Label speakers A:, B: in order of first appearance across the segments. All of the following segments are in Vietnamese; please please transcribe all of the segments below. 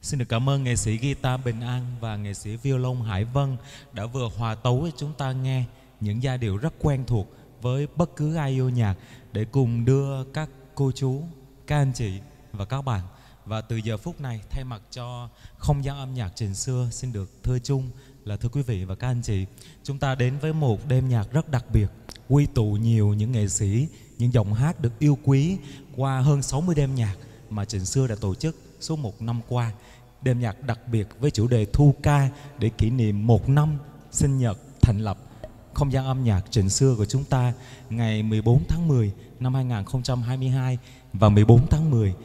A: Xin được cảm ơn nghệ sĩ guitar Bình An và nghệ sĩ violon Hải Vân đã vừa hòa tấu cho chúng ta nghe những giai điệu rất quen thuộc với bất cứ ai yêu nhạc để cùng đưa các cô chú, các anh chị và các bạn. Và từ giờ phút này, thay mặt cho không gian âm nhạc Trình Xưa, xin được thưa chung là thưa quý vị và các anh chị, chúng ta đến với một đêm nhạc rất đặc biệt, quy tụ nhiều những nghệ sĩ, những giọng hát được yêu quý qua hơn 60 đêm nhạc mà Trình Xưa đã tổ chức suốt một năm qua. Đêm nhạc đặc biệt với chủ đề thu ca để kỷ niệm 1 năm sinh nhật thành lập không gian âm nhạc Trình Xưa của chúng ta ngày 14 tháng 10 năm 2022 và 14 tháng 10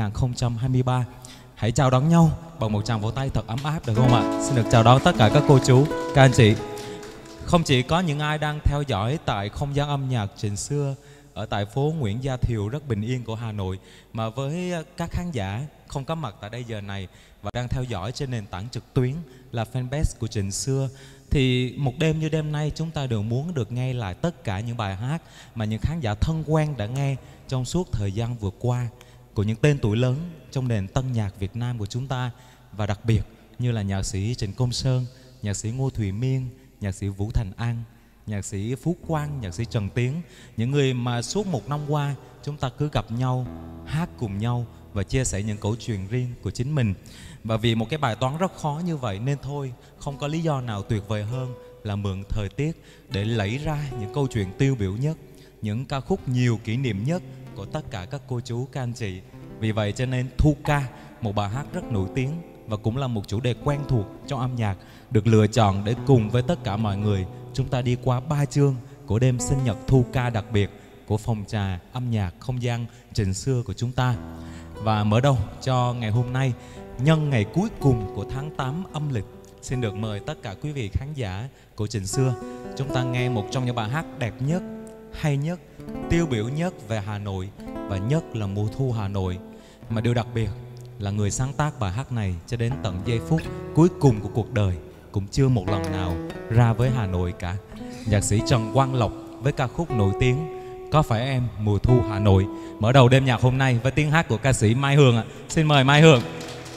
A: 2023. Hãy chào đón nhau bằng một tràng vỗ tay thật ấm áp được không ạ? Xin được chào đón tất cả các cô chú, các anh chị. Không chỉ có những ai đang theo dõi tại không gian âm nhạc Trình Xưa ở tại phố Nguyễn Gia Thiều rất bình yên của Hà Nội, mà với các khán giả không có mặt tại đây giờ này và đang theo dõi trên nền tảng trực tuyến là fanpage của Trình Xưa, thì một đêm như đêm nay chúng ta đều muốn được nghe lại tất cả những bài hát mà những khán giả thân quen đã nghe trong suốt thời gian vừa qua của những tên tuổi lớn trong nền tân nhạc Việt Nam của chúng ta, và đặc biệt như là nhạc sĩ Trịnh Công Sơn, nhạc sĩ Ngô Thùy Miên, nhạc sĩ Vũ Thành An, nhạc sĩ Phú Quang, nhạc sĩ Trần Tiến, những người mà suốt một năm qua chúng ta cứ gặp nhau, hát cùng nhau và chia sẻ những câu chuyện riêng của chính mình. Và vì một cái bài toán rất khó như vậy nên thôi, không có lý do nào tuyệt vời hơn là mượn thời tiết để lấy ra những câu chuyện tiêu biểu nhất, những ca khúc nhiều kỷ niệm nhất của tất cả các cô chú, các anh chị. Vì vậy cho nên thu ca, một bài hát rất nổi tiếng và cũng là một chủ đề quen thuộc trong âm nhạc, được lựa chọn để cùng với tất cả mọi người chúng ta đi qua 3 chương của đêm sinh nhật thu ca đặc biệt của phòng trà âm nhạc không gian Trình Xưa của chúng ta. Và mở đầu cho ngày hôm nay, nhân ngày cuối cùng của tháng 8 âm lịch, xin được mời tất cả quý vị khán giả của Trình Xưa chúng ta nghe một trong những bài hát đẹp nhất, hay nhất, tiêu biểu nhất về Hà Nội và nhất là mùa thu Hà Nội. Mà điều đặc biệt là người sáng tác bài hát này cho đến tận giây phút cuối cùng của cuộc đời cũng chưa một lần nào ra với Hà Nội cả. Nhạc sĩ Trần Quang Lộc với ca khúc nổi tiếng Có Phải Em Mùa Thu Hà Nội mở đầu đêm nhạc hôm nay với tiếng hát của ca sĩ Mai Hường ạ. Xin mời Mai Hường.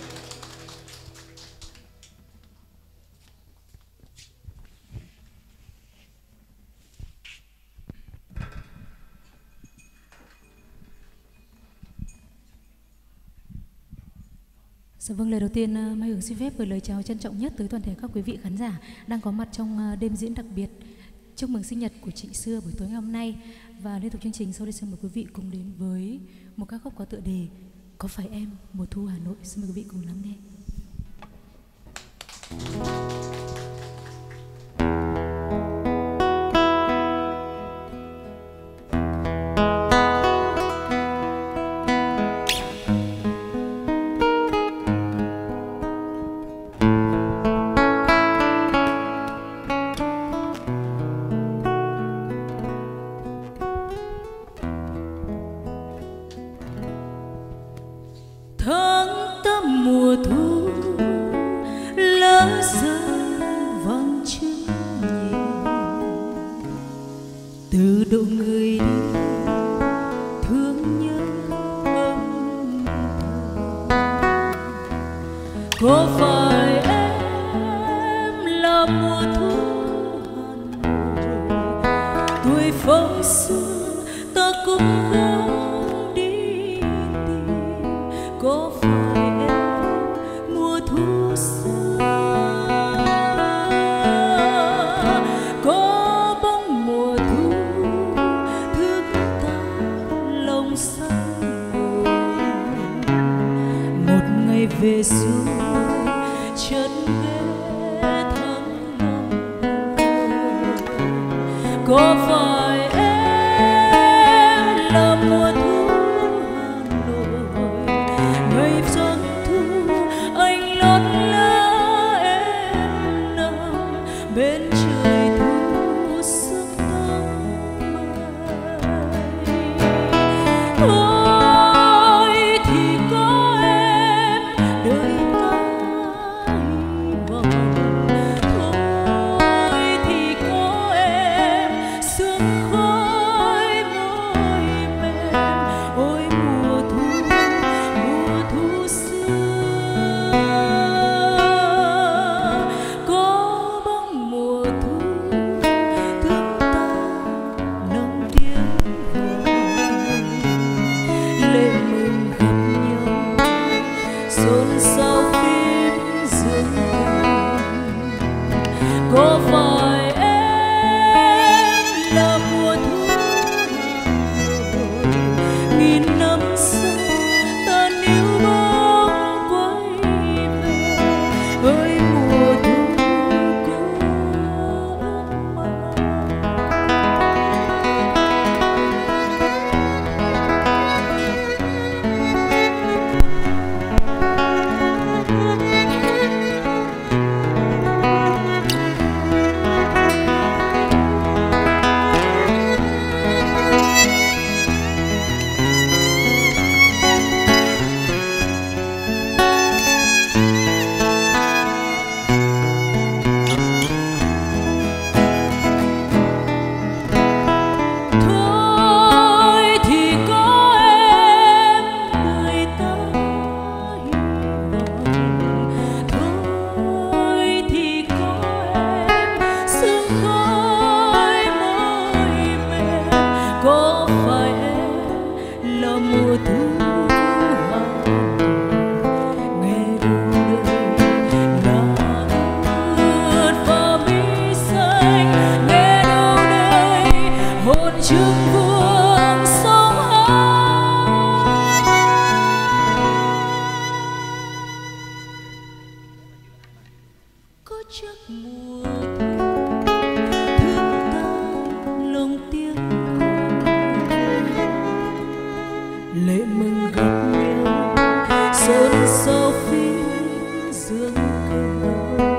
B: Dạ vâng, lời đầu tiên Mai Hường xin phép gửi lời chào trân trọng nhất tới toàn thể các quý vị khán giả đang có mặt trong đêm diễn đặc biệt chúc mừng sinh nhật của chị Xưa buổi tối ngày hôm nay. Và liên tục chương trình sau đây xin mời quý vị cùng đến với một ca khúc có tựa đề Có Phải Em Mùa Thu Hà Nội. Xin mời quý vị cùng lắng nghe.
C: Thôi thì có em sương
B: là mùa thu Hà Nội, nghe đâu đây lá ướt và mi xanh, nghe đâu đây hồn trương vương sông Hàn. Có chắc mùa thương ta lòng tiếng lệ mừng gặp nhau xôn xao phía dương cầm.